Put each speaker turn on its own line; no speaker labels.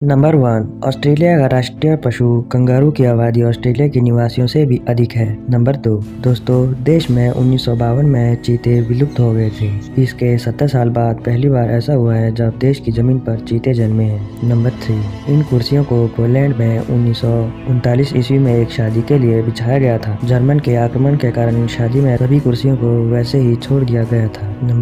Number 1। Australia का राष्ट्रीय पशु कंगारू की आबादी ऑस्ट्रेलिया के निवासियों से भी अधिक है। नंबर 2। दोस्तों, देश में 1952 में चीते विलुप्त हो गए थे। इसके 70 साल बाद पहली बार ऐसा हुआ है जब देश की जमीन पर चीते जन्मे हैं। नंबर 3। इन कुर्सियों को पोलैंड में 1939 ईस्वी में एक शादी के लिए बिछाया गया था। जर्मन के आक्रमण के कारण शादी में सभी कुर्सियों को वैसे ही छोड़ दिया गया था।